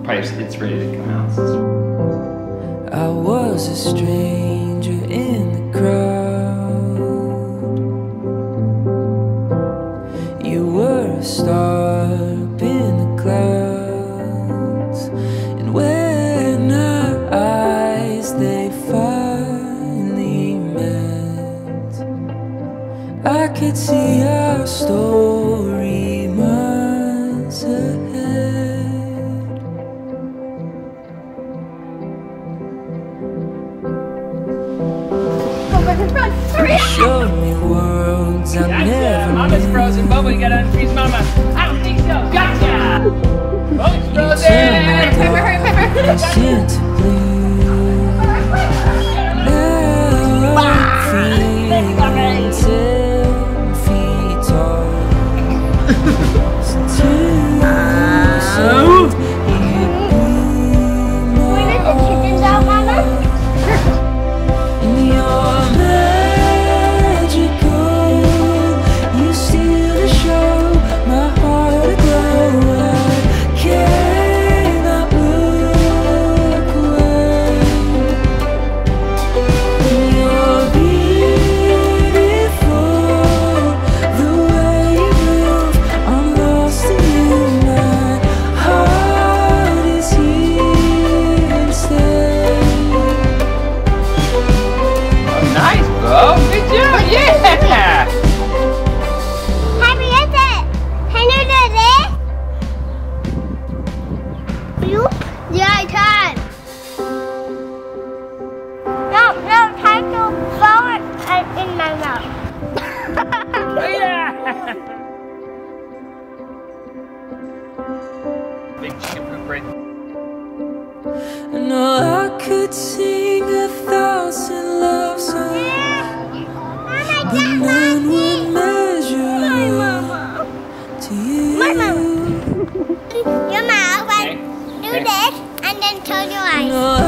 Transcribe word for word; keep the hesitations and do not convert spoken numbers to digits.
Probably it's ready to come out. I was a stranger in the crowd. You were a star up in the clouds, and when our eyes they finally met, I could see our story months ahead. You showed me worlds I Gotcha! never Mama's knew. frozen. Bobo, you gotta unfreeze Mama. I don't think so. Gotcha! Bobo's frozen! Pepper, hurry, Pepper! Into blue. Now I'm feeling ten feet tall. So tonight, you be my all. And you're magical. You steal the show, my heart aglow. I cannot look away. And you're beautiful, the way you move, I'm lost in you. My heart is here to stay. Oh, nice, Bo. Good job. Yeah! Happy birthday! Can you do this? You? Yeah, I can. No, no, try to throw it in my mouth. Yeah! Big chicken poop right. And all I could sing a thousand love songs, but none would measure to you. Your mouth, Okay. do this, and then turn your eyes. And all